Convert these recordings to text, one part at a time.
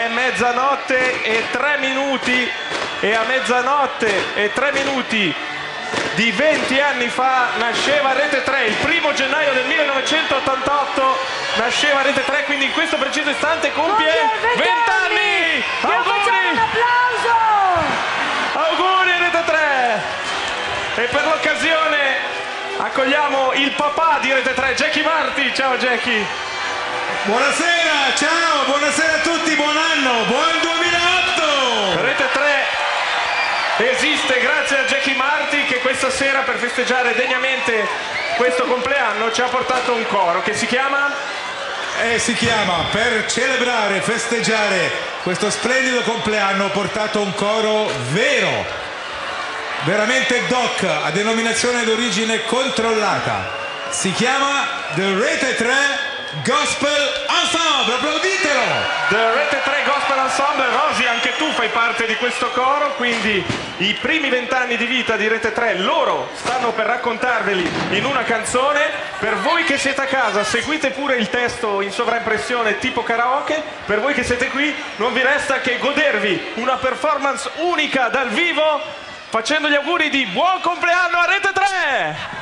è mezzanotte e 3 minuti e a mezzanotte e 3 minuti di 20 anni fa nasceva Rete 3, il 1° gennaio del 1988 nasceva Rete 3, quindi in questo preciso istante compie 20 anni! Auguri! Un applauso! Auguri Rete 3! E per l'occasione accogliamo il papà di Rete 3, Jackie Marti. Ciao Jackie! Buonasera, ciao, buonasera a tutti, buon anno, buon 2008! Rete 3 esiste grazie a Jackie Marti, che questa sera, per festeggiare degnamente questo compleanno, ci ha portato un coro che si chiama? Si chiama, per celebrare, festeggiare questo splendido compleanno, ho portato un coro vero, veramente doc, a denominazione d'origine controllata. Si chiama The Rete 3 Gospel Ensemble, applauditelo! The Rete 3 Gospel Ensemble. Rosy, anche tu fai parte di questo coro, quindi i primi 20 anni di vita di Rete 3 loro stanno per raccontarveli in una canzone. Per voi che siete a casa, seguite pure il testo in sovraimpressione tipo karaoke. Per voi che siete qui non vi resta che godervi una performance unica dal vivo, facendo gli auguri di buon compleanno a Rete 3!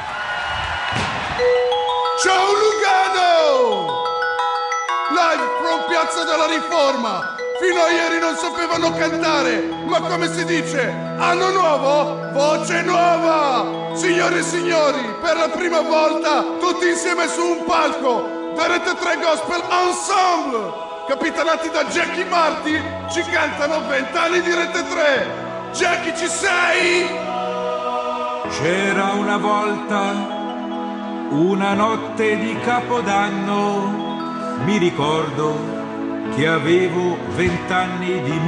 Ciao Lugano! Live from Piazza della Riforma! Fino a ieri non sapevano cantare, ma come si dice, anno nuovo, voce nuova! Signore e signori, per la prima volta tutti insieme su un palco, The Rete 3 Gospel Ensemble! Capitanati da Jackie Marti, ci cantano 20 anni di Rete 3! Jackie, ci sei? C'era una volta una notte di Capodanno, mi ricordo che avevo 20 anni di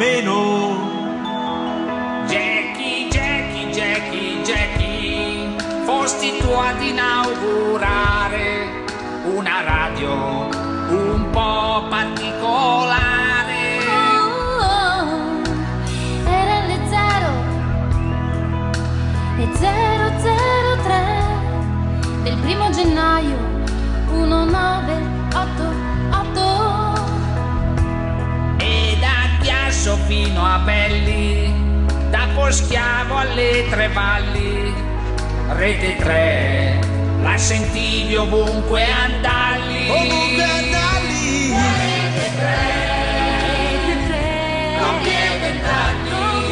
meno. Jackie, Jackie, Jackie, Jackie, fosti tu ad inaugurare una radio un po' particolare. Era le 003 del 1° gennaio 1988. E da Chiasso fino a Belli, da Poschiavo alle Tre Valli, Rete 3 la sentivi ovunque andalli. Ovunque andalli. Rete 3 compie 20 anni.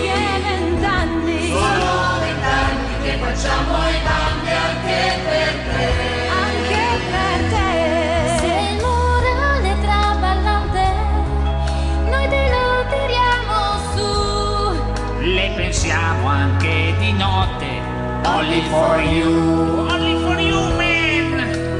Sono 20 anni che facciamo i bambi anche per te. Anche per te. Se il morale è traballante, noi te lo tiriamo su. Le pensiamo anche di notte. Only for you. Only for you, man.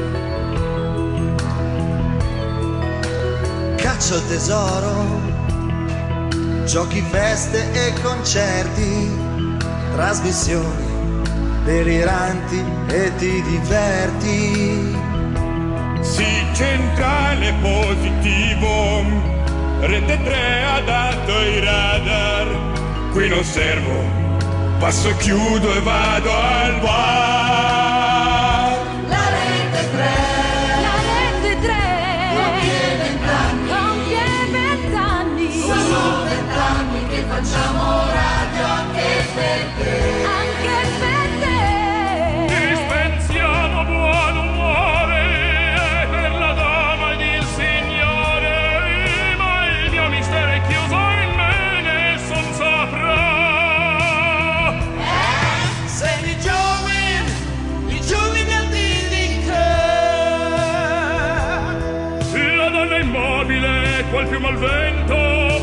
Caccio al tesoro, giochi, feste e concerti, trasmissioni deliranti e ti diverti. Sì, centrale positivo, Rete 3 ha dato i radar. Qui non servo, passo, chiudo e vado al bar. La Rete 3. La Rete 3 compie 20 anni. compie 20 anni. Sono 20 anni che facciamo radio anche per te. Anche per te. Dispensiamo buon umore per la dama ed il signore, ma il mio mistero è chiuso in me, nessun saprà. Sei i giovani al La donna immobile, qual più al vento.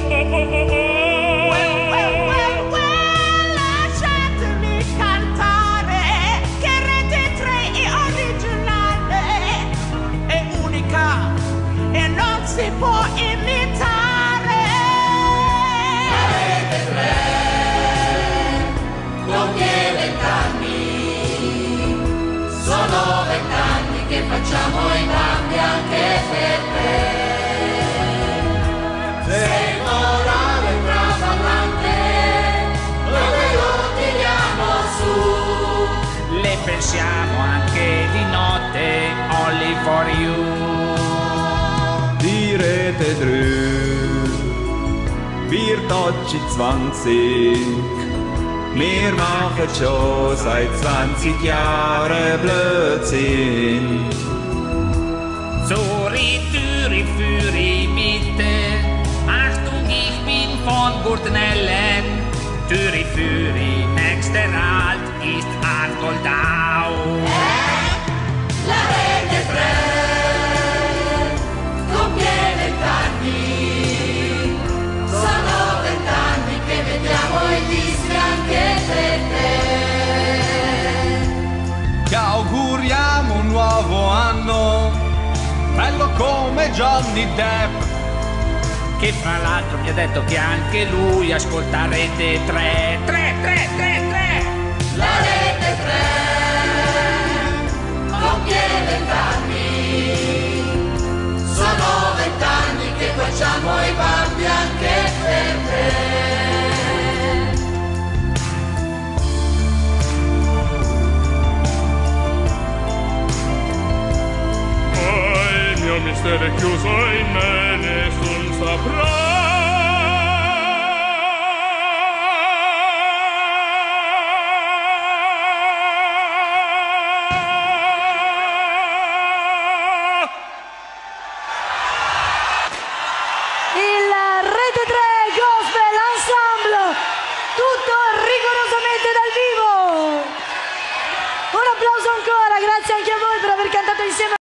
Lasciatemi cantare che Rete 3 è originale, è unica e non si può imitare. La Rete 3 compie 20 anni. Sono 20 anni che facciamo i bambi anche per te. Sei morale traballante, dove lo tiriamo su. Le pensiamo anche di notte, only for you. Di Rete 3 wird oggi 20. Wir machen schon seit 20 Jahren Blödsinn. Zürich, Zürich, Zürich, bitte. Achtung, ich bin von Gurtenellen. Zürich, Zürich, nächster Halt ist Argoldau. La Rete 3 compie 20 anni. Sono 20 anni che vediamo i dischi anche per te. Ti auguriamo un nuovo anno, bello come Johnny Depp, Che fra l'altro mi ha detto che anche lui ascolta Rete 3. 3, 3, 3, 3. La Rete 3 compie 20 anni. Sono 20 anni che facciamo i bambi anche per te. Il mio mistero è chiuso in me, nessun saprà. Il Rete 3 Gospel Ensemble, tutto rigorosamente dal vivo. Un applauso ancora, grazie anche a voi per aver cantato insieme.